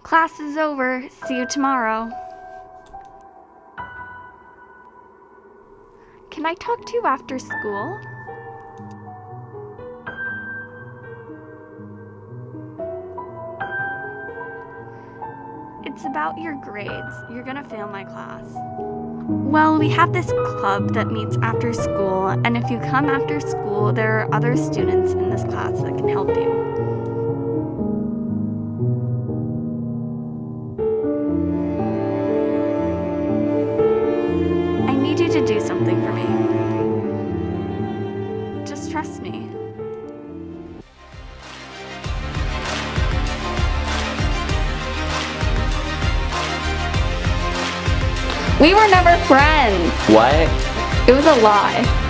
Class is over. See you tomorrow. Can I talk to you after school? It's about your grades. You're gonna fail my class. Well, we have this club that meets after school, and if you come after school, there are other students in this class that can help you. I need you to do something for me. Just trust me. We were never friends. What? It was a lie.